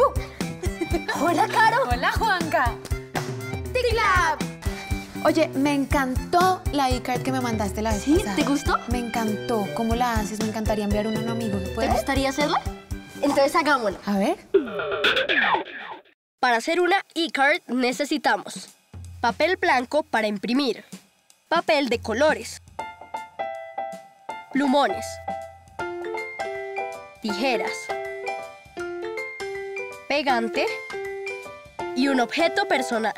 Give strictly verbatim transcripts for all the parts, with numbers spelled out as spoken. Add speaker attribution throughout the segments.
Speaker 1: Hola, Caro.
Speaker 2: Hola, Juanca.
Speaker 1: ¡Ticlap!
Speaker 2: Oye, me encantó la e-card que me mandaste la vez
Speaker 1: ¿Sí?
Speaker 2: pasada.
Speaker 1: ¿Te gustó?
Speaker 2: Me encantó. ¿Cómo la haces? Me encantaría enviar una a un amigo. ¿Se
Speaker 1: ¿Te
Speaker 2: puede?
Speaker 1: gustaría hacerla? Entonces hagámosla.
Speaker 2: A ver.
Speaker 1: Para hacer una e-card necesitamos papel blanco para imprimir, papel de colores, plumones, tijeras, pegante y un objeto personal.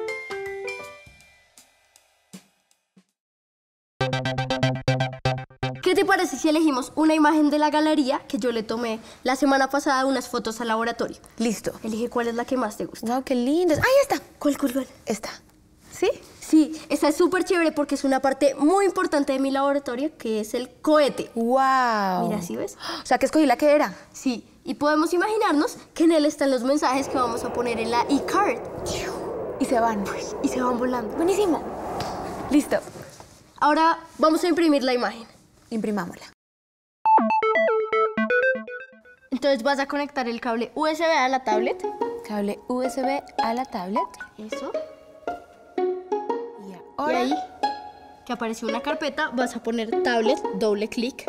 Speaker 1: ¿Qué te parece si elegimos una imagen de la galería que yo le tomé la semana pasada unas fotos al laboratorio?
Speaker 2: Listo.
Speaker 1: Elige cuál es la que más te gusta.
Speaker 2: Wow, qué lindas. Ahí está.
Speaker 1: ¿Cuál, cuál, cuál?
Speaker 2: Esta. ¿Sí?
Speaker 1: Sí, esta es súper chévere porque es una parte muy importante de mi laboratorio, que es el cohete.
Speaker 2: Wow.
Speaker 1: Mira, ¿sí ves?
Speaker 2: O sea, que escogí la que era.
Speaker 1: Sí, y podemos imaginarnos que en él están los mensajes que vamos a poner en la e-card.
Speaker 2: Y se van.
Speaker 1: Y se van volando.
Speaker 2: Buenísimo. Listo.
Speaker 1: Ahora vamos a imprimir la imagen.
Speaker 2: Imprimámosla.
Speaker 1: Entonces vas a conectar el cable U S B a la tablet.
Speaker 2: Cable U S B a la tablet.
Speaker 1: Eso.
Speaker 2: Y
Speaker 1: Y
Speaker 2: ahora...
Speaker 1: ahí, que apareció una carpeta, vas a poner tablet, doble clic.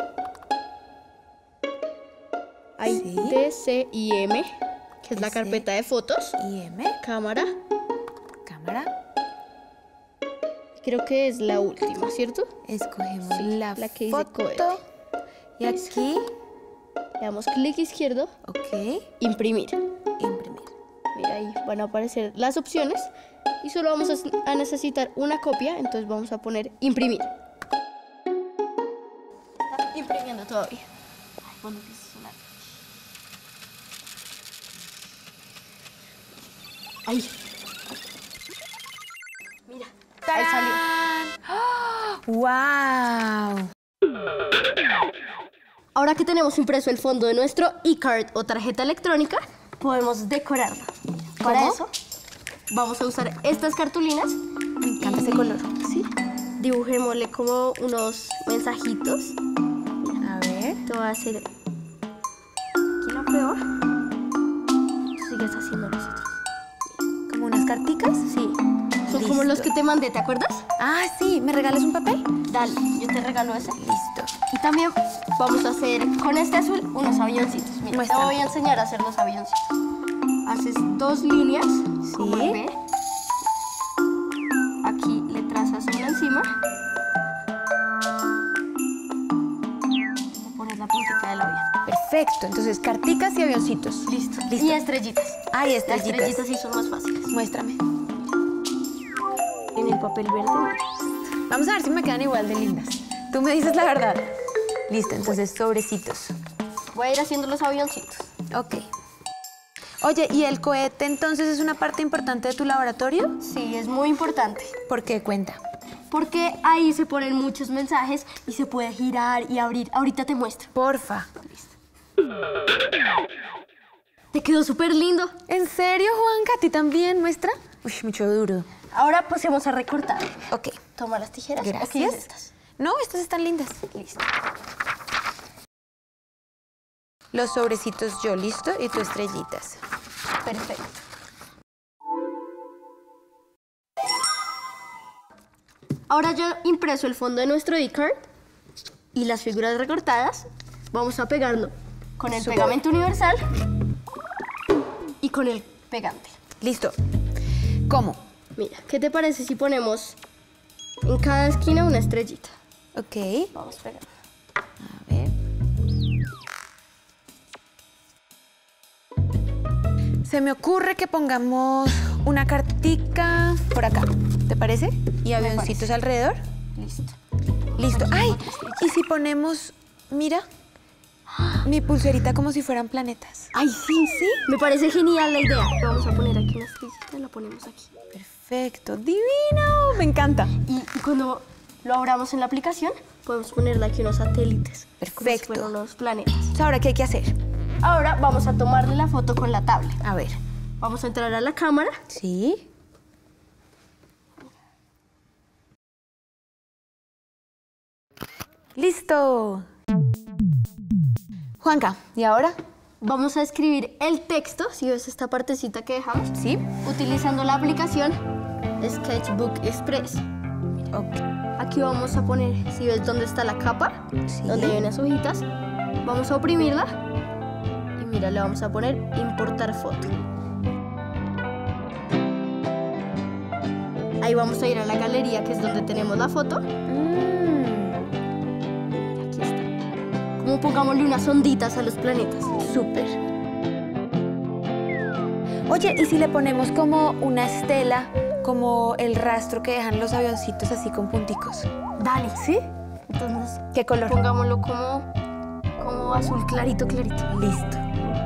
Speaker 1: Ahí
Speaker 2: Sí.
Speaker 1: D, C y M, que es la
Speaker 2: D, C.
Speaker 1: carpeta de fotos.
Speaker 2: I M.
Speaker 1: Cámara.
Speaker 2: Cámara.
Speaker 1: Creo que es la última, ¿cierto?
Speaker 2: Escogemos
Speaker 1: Sí,
Speaker 2: la,
Speaker 1: la que dice
Speaker 2: foto.
Speaker 1: cohete.
Speaker 2: Y aquí...
Speaker 1: Le damos clic izquierdo,
Speaker 2: Ok.
Speaker 1: imprimir.
Speaker 2: Imprimir.
Speaker 1: Mira, ahí van a aparecer las opciones y solo vamos a, a necesitar una copia, entonces vamos a poner imprimir. Está imprimiendo todavía. Ay, cuando empiece a sonar. Ahí. Mira, ahí salió.
Speaker 2: ¡Wow!
Speaker 1: Ahora que tenemos impreso el fondo de nuestro e-card o tarjeta electrónica, podemos decorarla. Para
Speaker 2: ¿Cómo?
Speaker 1: eso, vamos a usar estas cartulinas.
Speaker 2: Me encanta ese color.
Speaker 1: Sí. Dibujémosle como unos mensajitos.
Speaker 2: A ver.
Speaker 1: Te voy a hacer aquí la prueba. Sigues haciendo nosotros.
Speaker 2: ¿Como unas carticas?
Speaker 1: Sí. Son
Speaker 2: Listo.
Speaker 1: como los que te mandé, ¿te acuerdas?
Speaker 2: Ah, sí. ¿Me regalas un papel?
Speaker 1: Dale, yo te regalo ese.
Speaker 2: Listo.
Speaker 1: Y también vamos a hacer con este azul unos avioncitos. Mira, te
Speaker 2: Muéstrame.
Speaker 1: voy a enseñar a hacer los avioncitos. Haces dos líneas, como el B. Aquí le trazas una encima. Le pones la puntita del avión.
Speaker 2: Perfecto. Entonces, carticas y avioncitos.
Speaker 1: Listo.
Speaker 2: Listo.
Speaker 1: Y estrellitas.
Speaker 2: Ay,
Speaker 1: Las
Speaker 2: estrellitas.
Speaker 1: estrellitas sí son más fáciles.
Speaker 2: Muéstrame.
Speaker 1: En el papel verde.
Speaker 2: Vamos a ver si me quedan igual de lindas. Tú me dices la verdad. Listo, entonces sobrecitos.
Speaker 1: Voy a ir haciendo los avioncitos.
Speaker 2: Ok. Oye, ¿y el cohete entonces es una parte importante de tu laboratorio?
Speaker 1: Sí, es muy importante.
Speaker 2: ¿Por qué? Cuenta.
Speaker 1: Porque ahí se ponen muchos mensajes y se puede girar y abrir. Ahorita te muestro.
Speaker 2: Porfa.
Speaker 1: Te quedó súper lindo.
Speaker 2: ¿En serio, Juanca? ¿A ti también? ¿Muestra? Uy, mucho duro.
Speaker 1: Ahora pasemos a recortar.
Speaker 2: Ok.
Speaker 1: Toma las tijeras. ¿O
Speaker 2: Gracias.
Speaker 1: quieres estas?
Speaker 2: No, estas están lindas.
Speaker 1: Listo.
Speaker 2: Los sobrecitos yo, listo, y tu estrellitas.
Speaker 1: Perfecto. Ahora ya impreso el fondo de nuestro e-card y las figuras recortadas. Vamos a pegarlo con el
Speaker 2: Súper.
Speaker 1: pegamento universal y con el pegante.
Speaker 2: Listo. ¿Cómo?
Speaker 1: Mira, ¿qué te parece si ponemos en cada esquina una estrellita?
Speaker 2: Ok.
Speaker 1: Vamos pegando.
Speaker 2: A ver. Se me ocurre que pongamos una cartica por acá. ¿Te parece? Y avioncitos
Speaker 1: parece.
Speaker 2: alrededor.
Speaker 1: Listo.
Speaker 2: Listo. ¡Ay! ¿Y si ponemos, mira, mi pulserita como si fueran planetas?
Speaker 1: ¡Ay, sí! Sí. Me parece genial la idea. Vamos a poner aquí una estrellita y la ponemos aquí.
Speaker 2: Perfecto. ¡Divino! Me encanta.
Speaker 1: Y, y cuando lo abramos en la aplicación, podemos ponerle aquí unos satélites.
Speaker 2: Perfecto.
Speaker 1: Como si fueran unos planetas.
Speaker 2: Entonces, ¿ahora qué hay que hacer?
Speaker 1: Ahora vamos a tomarle la foto con la tablet.
Speaker 2: A ver.
Speaker 1: Vamos a entrar a la cámara.
Speaker 2: Sí. ¡Listo! Juanca, ¿y ahora?
Speaker 1: vamos a escribir el texto, si ves esta partecita que dejamos,
Speaker 2: ¿Sí?
Speaker 1: utilizando la aplicación Sketchbook Express.
Speaker 2: Ok.
Speaker 1: Aquí vamos a poner, si ves dónde está la capa,
Speaker 2: Sí.
Speaker 1: donde hay unas hojitas, vamos a oprimirla y mira, le vamos a poner importar foto. Ahí vamos a ir a la galería, que es donde tenemos la foto.
Speaker 2: Mm,
Speaker 1: Aquí está. Como pongámosle unas onditas a los planetas.
Speaker 2: súper. Oye, ¿y si le ponemos como una estela, como el rastro que dejan los avioncitos así con punticos?
Speaker 1: Dale, ¿sí? Entonces,
Speaker 2: ¿Qué color?
Speaker 1: pongámoslo como, como azul clarito, clarito.
Speaker 2: Listo.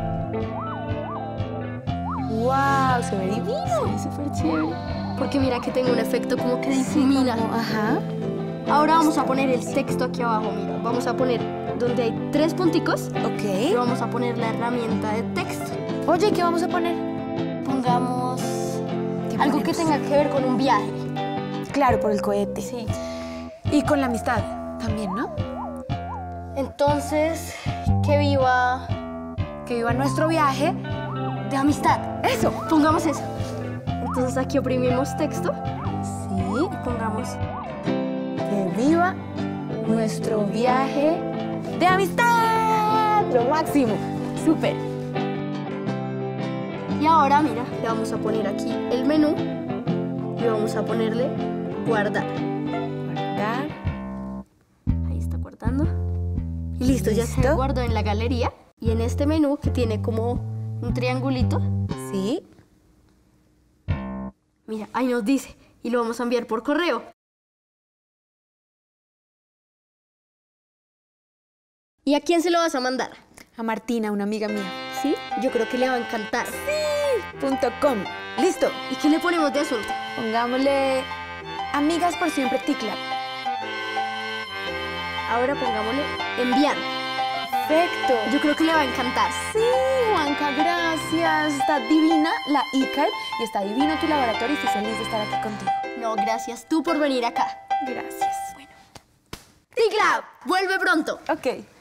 Speaker 2: ¡Wow! Se ve divino.
Speaker 1: Sí, súper chévere. Porque mira que tengo un efecto como que difumina.
Speaker 2: Como- ajá.
Speaker 1: Ahora vamos a poner el texto aquí abajo, mira. Vamos a poner donde hay tres punticos y
Speaker 2: Ok.
Speaker 1: vamos a poner la herramienta de texto.
Speaker 2: Oye, ¿qué vamos a poner?
Speaker 1: Pongamos
Speaker 2: ¿Qué
Speaker 1: algo que
Speaker 2: ponemos?
Speaker 1: tenga que ver con un viaje.
Speaker 2: Claro, por el cohete.
Speaker 1: Sí.
Speaker 2: Y con la amistad también, ¿no?
Speaker 1: Entonces, que viva
Speaker 2: Que viva nuestro viaje.
Speaker 1: de amistad.
Speaker 2: ¡Eso!
Speaker 1: Pongamos eso. Entonces aquí oprimimos texto
Speaker 2: Sí.
Speaker 1: y pongamos
Speaker 2: Que viva nuestro viaje de amistad. Lo máximo. Súper.
Speaker 1: y ahora mira, le vamos a poner aquí el menú y vamos a ponerle guardar.
Speaker 2: Guardar.
Speaker 1: Ahí está guardando. Y listo, ya se
Speaker 2: ¿Listo?
Speaker 1: guardó en la galería. Y en este menú que tiene como un triangulito,
Speaker 2: Sí.
Speaker 1: mira, ahí nos dice y lo vamos a enviar por correo. ¿Y a quién se lo vas a mandar?
Speaker 2: A Martina, una amiga mía.
Speaker 1: ¿Sí? Yo creo que le va a encantar.
Speaker 2: Punto com. Listo.
Speaker 1: ¿Y qué le ponemos de asunto?
Speaker 2: Pongámosle amigas por siempre Ticla.
Speaker 1: Ahora pongámosle enviar.
Speaker 2: Perfecto.
Speaker 1: Yo creo que le va a encantar.
Speaker 2: Sí, Juanca, gracias. Está divina la iCard y está divino tu laboratorio y estoy feliz de estar aquí contigo.
Speaker 1: No, gracias tú por venir acá.
Speaker 2: Gracias. Bueno.
Speaker 1: Ticla, vuelve pronto.
Speaker 2: Ok.